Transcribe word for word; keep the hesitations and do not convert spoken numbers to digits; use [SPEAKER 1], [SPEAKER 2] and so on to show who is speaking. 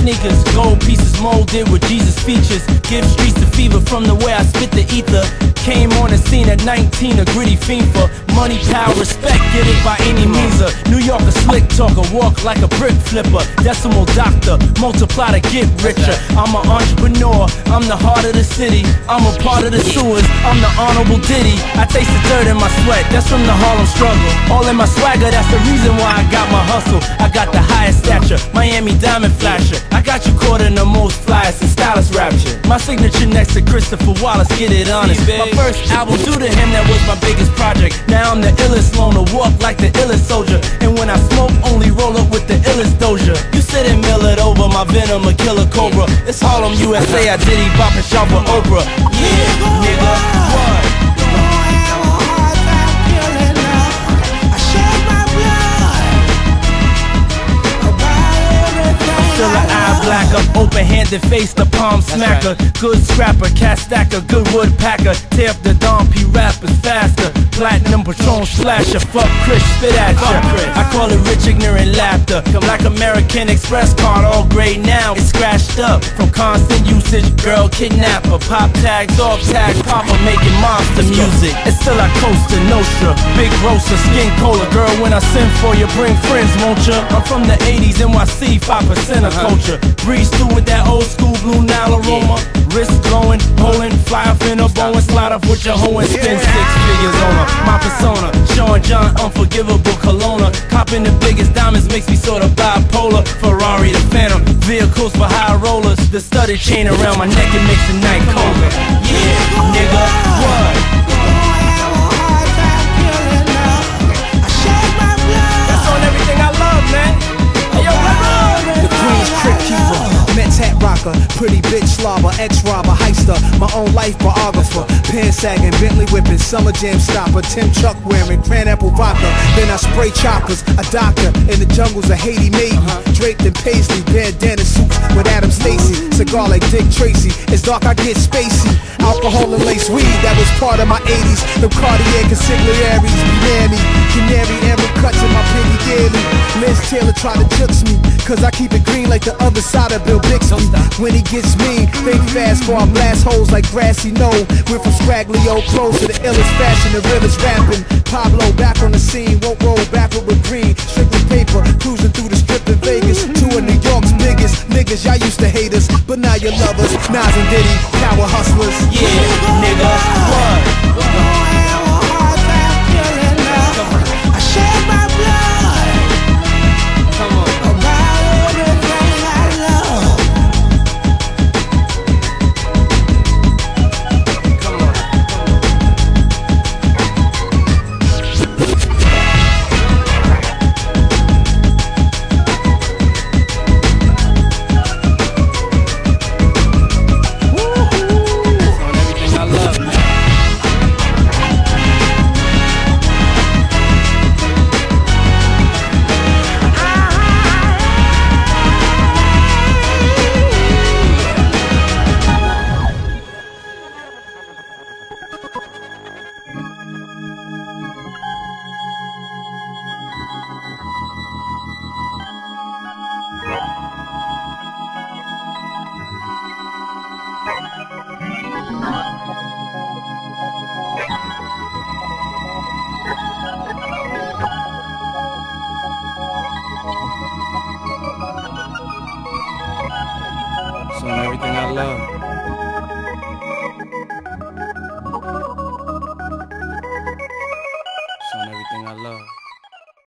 [SPEAKER 1] sneakers, gold pieces molded with Jesus features. Give streets the fever from the way I spit the ether. Came on the scene at nineteen, a gritty fiend for money, power, respect, get it by any means. A New Yorker slick talker, walk like a brick flipper. Decimal doctor, multiply to get richer. I'm an entrepreneur, I'm the heart of the city. I'm a part of the sewers, I'm the honorable Diddy. I taste the dirt in my sweat, that's from the Harlem struggle. All in my swagger, that's the reason why I got my hustle. I got the highest stature, Miami diamond flasher. I got you caught in the most flyest and stylist rapture. My signature next to Christopher Wallace, get it honest. My first album due to him, that was my biggest project. Now I'm the illest loner, walk like the illest soldier. And when I smoke, only roll up with the illest doja. You sit and mill it over, my venom a killer cobra. It's Harlem, U S A, I Diddy, boppin' shop with Oprah. Yeah, nigga, what? Still an eye blacker, open-handed face, the palm smacker. Right. Good scrapper, cat stacker, good wood packer. Tear up the Don P rappers faster. Platinum Patron slasher, fuck Chris, spit at ya. I call it rich ignorant laughter. Black American Express card, all gray now. It's scratched up from constant usage. Girl kidnapper, pop tags, off tags, papa making monster music. And still I coast to Nostra, big roaster, skin cola. Girl, when I send for you, bring friends, won't ya? I'm from the eighties, N Y C, five percent of culture. Breeze through with that old school blue Nile aroma. Wrist glowing, holding, fly up in a bow and slide off with your hoe and spin six figures on her. My persona, Sean John, unforgivable Kelowna. Copping the biggest diamonds makes me sort of bipolar. Ferrari the Phantom, vehicles for high rollers. The studded chain around my neck, it makes the night colder. Yeah, nigga, what? That's on everything I love, man. Hey, yo,
[SPEAKER 2] the Queen's trick keeper, Mets hat rocker, pretty bitch slobber, ex-robber, heister, my own life biographer, pen sagging, Bentley whipping, summer jam stopper, Tim Chuck wearing, cran apple vodka. Then I spray choppers, a doctor in the jungles of Haiti made me, draped in paisley, bandana suits with Adam Stacy, cigar like Dick Tracy. It's dark, I get spacey. Alcohol and lace weed, that was part of my eighties. The Cartier consigliaries be near me. Canary emerald cuts in my penny daily. Liz Taylor tried to jukes me, cause I keep it green like the other side of Bill Bixby. When he gets mean, think fast for I blast holes like grassy knoll. We're from scraggly old clothes to the illest fashion, the realest rapping. Pablo back on the scene, won't roll backward with green. Strictly paper, cruising through the strip in Vegas. Two of New York's biggest niggas, y'all used to hate us, but now you love us. Nas and Diddy, power hustlers.
[SPEAKER 1] Yeah, nigga, what?
[SPEAKER 2] I shed my blood.
[SPEAKER 1] Come on.
[SPEAKER 2] About everything I love.
[SPEAKER 1] Come on. It's on everything I love.